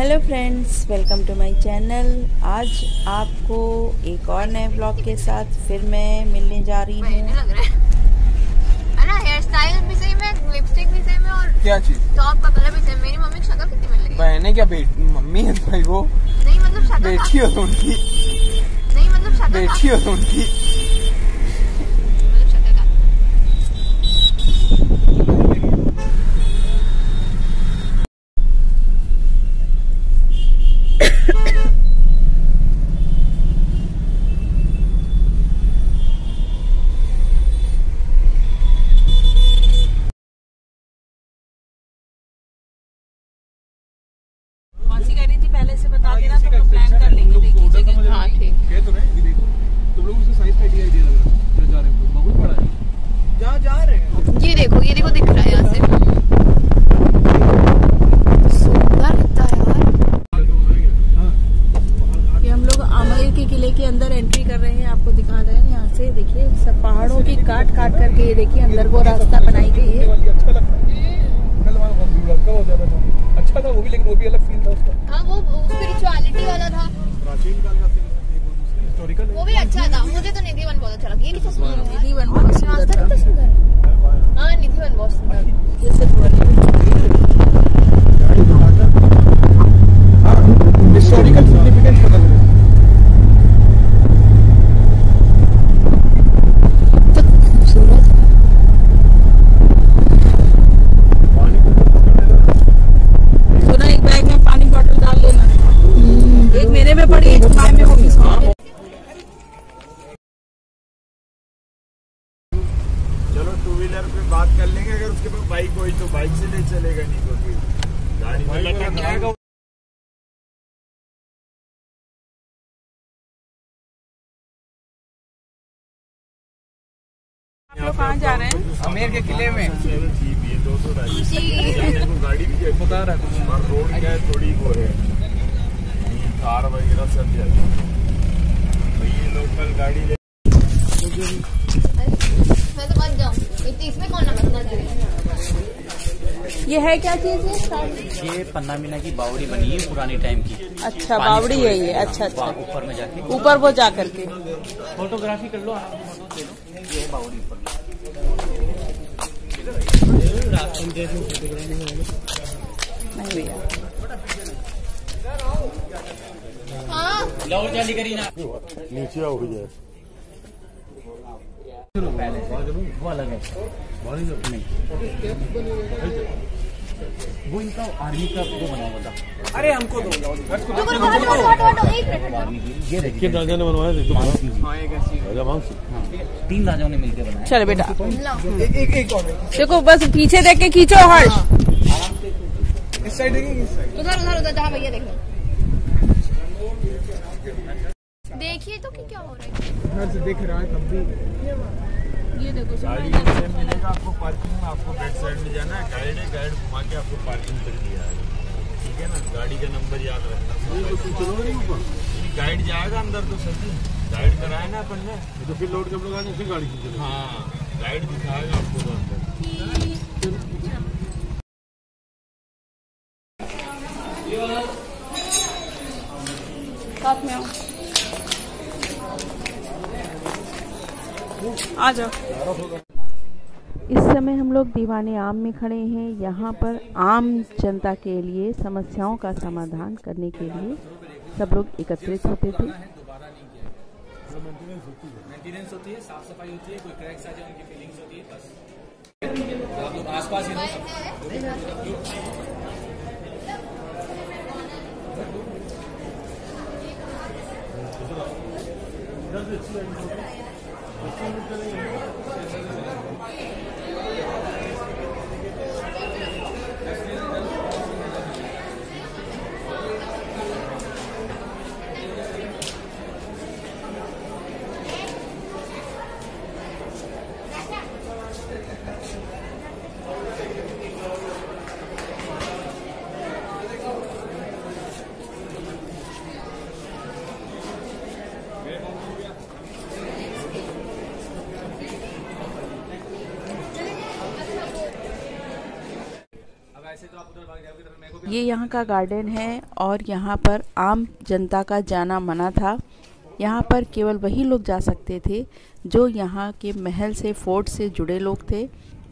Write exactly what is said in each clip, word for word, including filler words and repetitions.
Hello friends, welcome to my channel. आज आपको एक और नए ब्लॉग के साथ फिर मैं मिलने जा रही हूँ। लग रहा है ना, हेयर स्टाइल भी सही में, लिपस्टिक भी सही में और क्या चीज टॉप का कलर भी सही। मेरी मम्मी की शक्ल कितनी मिल रही है। बहने क्या बेटी मम्मी है भाई, वो नहीं मतलब शक्ल बेटी हो उनकी, नहीं मतलब शक्ल बेटी हो उनकी। मतलब शक्ल का पहले से बता देना तो हम प्लान कर लेंगे। देखिए जगह। हाँ ठीक कह तो रहे हैं, देखो तुम लोग उसके साइज का आइडिया आइडिया लग रहा है। जा रहे हैं बहुत बड़ा है, जहाँ जा रहे हैं। ये देखो, ये देखो दिख रहा है यहाँ से। सुंदर लगता है यार। ये हम लोग आमेर के किले के अंदर एंट्री कर रहे हैं। आपको दिखा रहे हैं यहाँ से। देखिए सब पहाड़ों की काट काट करके ये देखिए अंदर वो रास्ता बनाई गई है। अच्छा लगता है, कल हमारा बहुत ज्यादा था, अच्छा था वो भी, लेकिन वो भी अलग फील था उसका। हाँ वो स्पिरिचुअलिटी वाला था, प्राचीन काल का फील, हिस्टोरिकल वो भी अच्छा था। मुझे तो निधि वन बहुत अच्छा लगा। ये कितना सुंदर है। निधि वन बहुत सुंदर रास्ता था। कितना सुंदर है। हाँ निधि वन बहुत सुंदर है। ये सब हिस्टोरिकल सिग्निफिकेंस पता लगे। सुना, एक बैग में पानी बॉटल डाल लेना। एक मेरे में पड़ी, एक माय में होगी। चलो टू व्हीलर पे बात कर लेंगे, अगर उसके पास बाइक होई तो बाइक से ले चलेगा, नहीं तो फिर गाड़ी में लटक जाएगा। आप लोग कहाँ जा रहे हैं? आमेर के किले में। जीप ये दो सौ ढाई को गाड़ी भी क्या बता रहा है, और रोड क्या है थोड़ी वो है, कार वगैरह सब जाती है। तो ये लोकल गाड़ी ले मैं तो बच जाऊँ, इसमें कौन ना बचना चाहिए। ये है क्या चीज है? ये पन्ना मीना की बावड़ी बनी है पुरानी टाइम की। अच्छा बावड़ी है ये। अच्छा अच्छा, ऊपर में जाके ऊपर वो जा करके फोटोग्राफी कर लो, आप फोटो ले लो। ये है बावड़ी ऊपर। नहीं भैया। हाँ लौट जाली करी ना, नीचे हो जाए। वो अलग है नहीं, वो इनका आर्मी का वो बना हुआ था। अरे हमको दो, रुको रुको हटो हटो हटो हटो, एक मिनट हटो। ये देखिए राजा ने बनवाया थे राजा मांग तीन राजाओं ने मिलकर बनाया। चलो बेटा, एक एक और देखो बस पीछे देख के खींचो हर्ष। इस साइड देखेंगे, इस साइड उधर उधर उधर जहाँ भैया देखो। देखिए तो कि क्या हो रहा है। घर से देख रहा है तब भी। ये देखो गाड़ी से मिलेगा आपको पार्किंग में, आपको बैक साइड में जाना है। गाइड है, गाइड घुमा के आपको पार्किंग तक दिया है। ठीक है ना, गाड़ी का नंबर याद रखना। गाइड जाएगा अंदर तो सही, गाइड कराया ना अपन ने, तो फिर लोड जब लगाने फिर गाड़ी खींचेगा। हाँ गाइड दिखाएगा आपको तो अंदर। साथ में आओ, आ जाओ। इस समय हम लोग दीवाने आम में खड़े हैं। यहाँ पर आम जनता के लिए समस्याओं का समाधान करने के लिए सब लोग एकत्रित होते थे। मेंटेनेंस होती है, साफ सफाई होती है, कोई क्रैक्स आ जाए उनकी फीलिंग्स होती है, बस आप लोग आसपास ही ऐसे तो आप उधर भाग जाओगे तो मेरे को भी ये यहाँ का गार्डन है और यहाँ पर आम जनता का जाना मना था। यहाँ पर केवल वही लोग जा सकते थे जो यहाँ के महल से, फोर्ट से जुड़े लोग थे।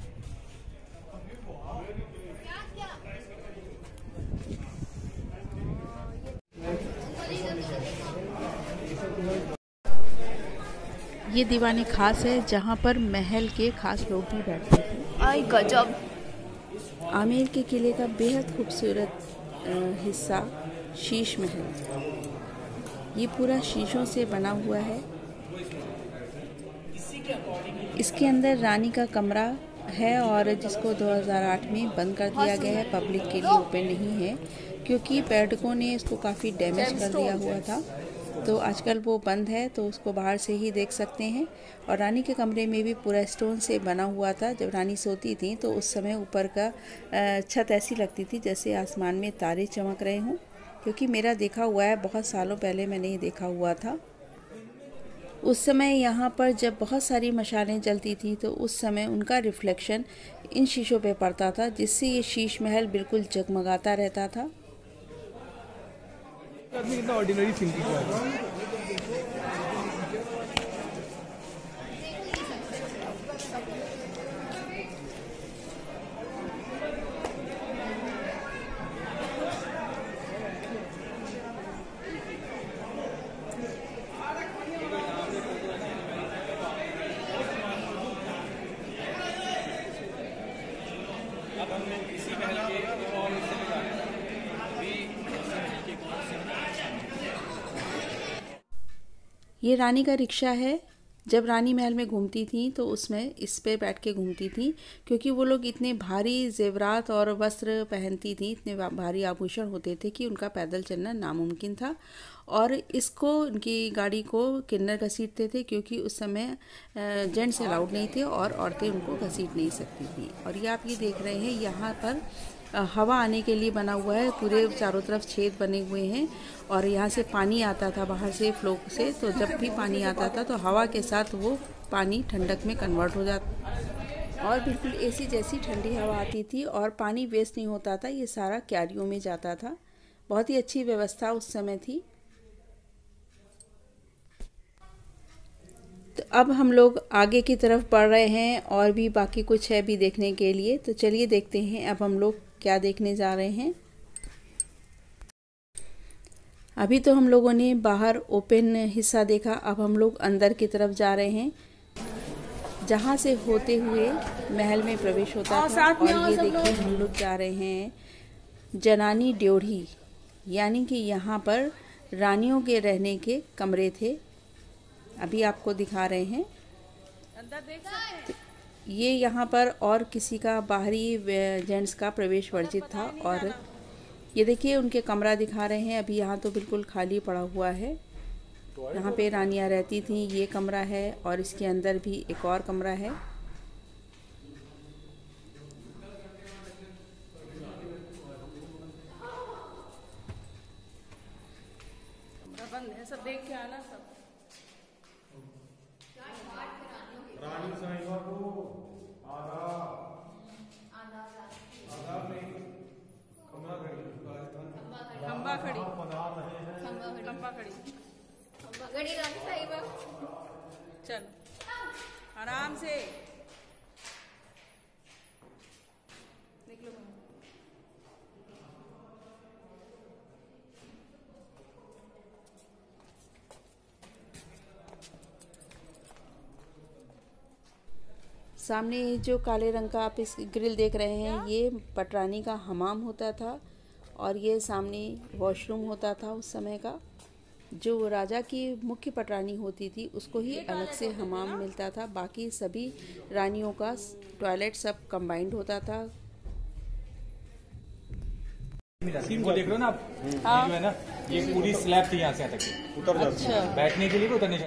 ये दीवाने खास है जहाँ पर महल के खास लोग भी बैठते थे। आई गजब। आमेर के किले का बेहद खूबसूरत हिस्सा शीश महल, ये पूरा शीशों से बना हुआ है। इसके अंदर रानी का कमरा है और जिसको दो हज़ार आठ में बंद कर दिया गया है, पब्लिक के लिए ओपन नहीं है क्योंकि पर्यटकों ने इसको काफ़ी डैमेज कर दिया हुआ था। तो आजकल वो बंद है, तो उसको बाहर से ही देख सकते हैं। और रानी के कमरे में भी पूरा स्टोन से बना हुआ था। जब रानी सोती थी तो उस समय ऊपर का छत ऐसी लगती थी जैसे आसमान में तारे चमक रहे हों, क्योंकि मेरा देखा हुआ है, बहुत सालों पहले मैंने ये देखा हुआ था। उस समय यहाँ पर जब बहुत सारी मशालें जलती थी तो उस समय उनका रिफ्लेक्शन इन शीशों पे पड़ता था, जिससे ये शीश महल बिल्कुल जगमगाता रहता था। आदमी कितना ऑर्डिनरी थिंकिंग है। ये रानी का रिक्शा है। जब रानी महल में घूमती थी तो उसमें इस पे बैठ के घूमती थी, क्योंकि वो लोग इतने भारी जेवरात और वस्त्र पहनती थी, इतने भारी आभूषण होते थे कि उनका पैदल चलना नामुमकिन था। और इसको, उनकी गाड़ी को किन्नर घसीटते थे क्योंकि उस समय जेंट्स अलाउड नहीं थे और औरतें उनको घसीट नहीं सकती थी। और ये आप ये देख रहे हैं, यहाँ पर हवा आने के लिए बना हुआ है, पूरे चारों तरफ छेद बने हुए हैं और यहाँ से पानी आता था बाहर से फ्लो से। तो जब भी पानी आता था तो हवा के साथ वो पानी ठंडक में कन्वर्ट हो जाता और बिल्कुल एसी जैसी ठंडी हवा आती थी और पानी वेस्ट नहीं होता था, ये सारा क्यारियों में जाता था। बहुत ही अच्छी व्यवस्था उस समय थी। तो अब हम लोग आगे की तरफ बढ़ रहे हैं और भी बाकी कुछ है भी देखने के लिए, तो चलिए देखते हैं अब हम लोग क्या देखने जा रहे हैं। अभी तो हम लोगों ने बाहर ओपन हिस्सा देखा, अब हम लोग अंदर की तरफ जा रहे हैं जहाँ से होते हुए महल में प्रवेश होता था। और ये देखिए हम लोग जा रहे हैं जनानी ड्योढ़ी, यानी कि यहाँ पर रानियों के रहने के कमरे थे। अभी आपको दिखा रहे हैं अंदर देख सकते हैं। ये यहाँ पर और किसी का बाहरी जेंट्स का प्रवेश वर्जित था। और ये देखिए उनके कमरा दिखा रहे हैं। अभी यहाँ तो बिल्कुल खाली पड़ा हुआ है, यहाँ पे रानियाँ रहती थी। ये कमरा है और इसके अंदर भी एक और कमरा है। बंद है, सब देख के आना सब। रानी साहिबा को आधा आधा नहीं कमरा खड़ी खंबा खड़ी बना रहे हैं। खंबा खड़ी गड़ी रानी साहिबा, चल आराम से निकलो। सामने जो काले रंग का आप इस ग्रिल देख रहे हैं, ये पटरानी का हमाम होता था और ये सामने वॉशरूम होता था उस समय का। जो राजा की मुख्य पटरानी होती थी उसको ही अलग से हमाम मिलता था, बाकी सभी रानियों का टॉयलेट सब कंबाइंड होता था। सीन को देख रहे हो ना आप? हाँ। जो है ना, ये पूरी स्लैब थी यहाँ से यहाँ तक उतर जाती है। अच्छा, बैठने के लिए भी उतरने।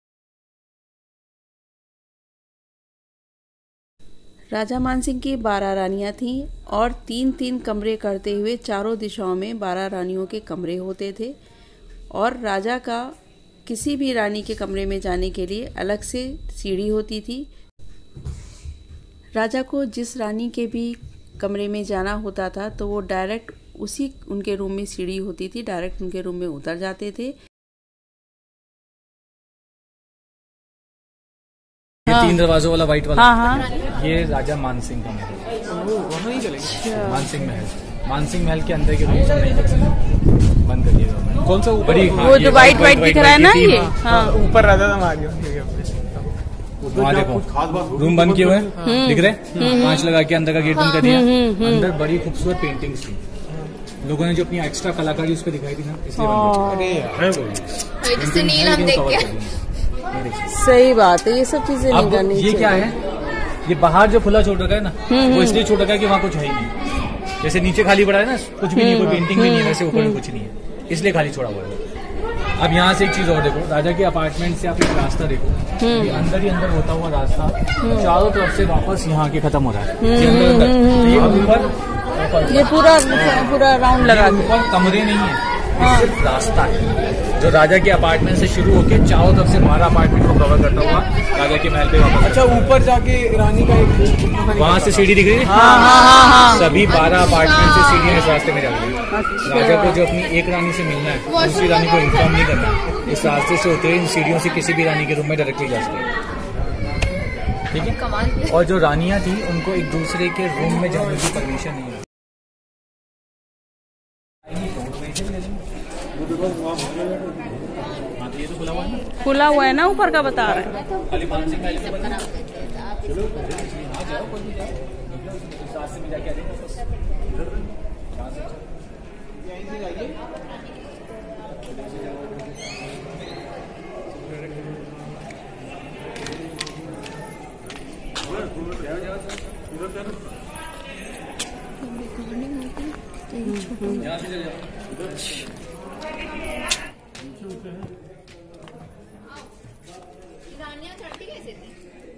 राजा मानसिंह की बारह रानियां थीं और तीन तीन कमरे करते हुए चारों दिशाओं में बारह रानियों के कमरे होते थे। और राजा का किसी भी रानी के कमरे में जाने के लिए अलग से सीढ़ी होती थी। राजा को जिस रानी के भी कमरे में जाना होता था तो वो डायरेक्ट उसी उनके रूम में सीढ़ी होती थी, डायरेक्ट उनके रूम में उतर जाते थे। ये हाँ। तीन दरवाजों वाला व्हाइट वाला। हाँ हाँ। ये राजा मानसिंह का महल, वहाँ ही चलेंगे। मानसिंह महल। मानसिंह महल के अंदर के रूम सब नहीं देख सकते, बंद कर दिएगा। कौन सा ऊपर? बड़ी हाँ, वो ये जो व्हाइट व्हाइट दिख रहा है ना, ये हाँ ऊपर रहता था मारियो। वहाँ देखो रूम बंद किए हुए हैं, दिख रहे हैं, कांच लगा के अंदर का गेट बंद कर दिया। अंदर बड़ी खूबसूरत पेंटिंग्स थी, लोगों ने जो अपनी एक्स्ट्रा कलाकारी उस पर दिखाई थी ना, इसलिए बंद कर दिया। सुनील हम देख के सही बात है, ये सब चीजें नहीं अब करनी ये चाहिए। क्या है, ये बाहर जो खुला छोड़ रखा है ना, वो इसलिए छोड़ रखा है कि वहाँ कुछ है ही नहीं। जैसे नीचे खाली पड़ा है ना, कुछ भी नहीं, कोई पेंटिंग भी नहीं है, वैसे ऊपर में कुछ नहीं है, इसलिए खाली छोड़ा हुआ है। अब यहाँ से एक चीज और देखो, राजा के अपार्टमेंट से आप एक रास्ता देखो, ये अंदर ही अंदर होता हुआ रास्ता चारों तरफ से वापस यहाँ के खत्म हो रहा है। ये अंदर अंदर ये ऊपर ये पूरा पूरा राउंड लगा के। ऊपर कमरे नहीं है, ये सिर्फ रास्ता है जो राजा के अपार्टमेंट से शुरू होकर चारों तरफ से हमारा अपार्टमेंट को कवर करता हुआ राजा के महल पे वापस। अच्छा, ऊपर जाके रानी का एक वहाँ से सीढ़ी दिख रही है, हाँ हाँ हाँ हाँ। सभी बारह अपार्टमेंट से सीढ़ियाँ इस रास्ते में जा रही है। राजा को जो अपनी एक रानी से मिलना है, दूसरी रानी को इन्फॉर्म नहीं करना है, इस रास्ते से होते हुए इन सीढ़ियों से किसी भी रानी के रूम में डायरेक्टली जा सकते हैं, ठीक है। और जो रानियां थी उनको एक दूसरे के रूम में जाने की परमिशन नहीं है। हाँ, तो ये तो खुला हुआ है ना, खुला हुआ है ना, ऊपर का बता रहा है। खाली मानसिंह महल के बता चलो हाँ जाओ, कोई भी जाओ, इस रास्ते में जाके आ जाएंगे वापस। यहाँ से चले जाओ। रानियां चढ़ती कैसे थी?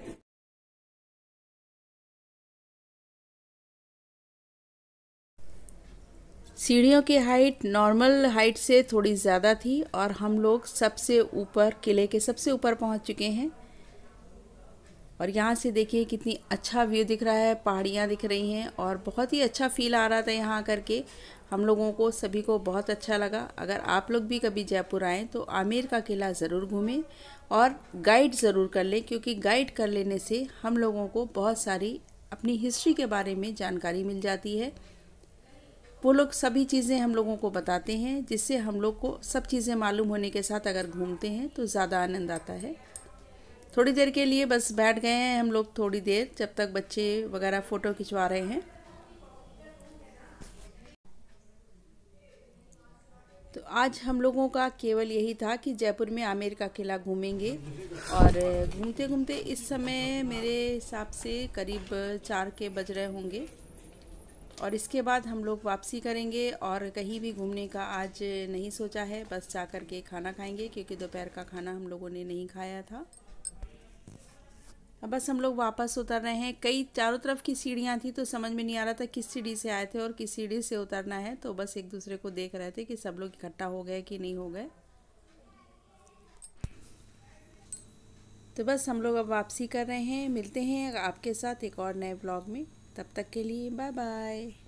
सीढ़ियों की हाइट नॉर्मल हाइट से थोड़ी ज़्यादा थी और हम लोग सबसे ऊपर, किले के सबसे ऊपर पहुंच चुके हैं। और यहाँ से देखिए कितनी अच्छा व्यू दिख रहा है, पहाड़ियाँ दिख रही हैं और बहुत ही अच्छा फील आ रहा था यहाँ करके। हम लोगों को सभी को बहुत अच्छा लगा। अगर आप लोग भी कभी जयपुर आएँ तो आमेर का किला ज़रूर घूमें और गाइड ज़रूर कर लें, क्योंकि गाइड कर लेने से हम लोगों को बहुत सारी अपनी हिस्ट्री के बारे में जानकारी मिल जाती है। वो लोग सभी चीज़ें हम लोगों को बताते हैं, जिससे हम लोग को सब चीज़ें मालूम होने के साथ अगर घूमते हैं तो ज़्यादा आनंद आता है। थोड़ी देर के लिए बस बैठ गए हैं हम लोग, थोड़ी देर, जब तक बच्चे वगैरह फ़ोटो खिंचवा रहे हैं। तो आज हम लोगों का केवल यही था कि जयपुर में आमेर का किला घूमेंगे। और घूमते घूमते इस समय मेरे हिसाब से करीब चार के बज रहे होंगे और इसके बाद हम लोग वापसी करेंगे और कहीं भी घूमने का आज नहीं सोचा है, बस जा कर के खाना खाएंगे, क्योंकि दोपहर का खाना हम लोगों ने नहीं खाया था। अब बस हम लोग वापस उतर रहे हैं। कई चारों तरफ की सीढ़ियाँ थी तो समझ में नहीं आ रहा था किस सीढ़ी से आए थे और किस सीढ़ी से उतरना है, तो बस एक दूसरे को देख रहे थे कि सब लोग इकट्ठा हो गए कि नहीं हो गए। तो बस हम लोग अब वापसी कर रहे हैं। मिलते हैं आपके साथ एक और नए ब्लॉग में, तब तक के लिए बाय बाय।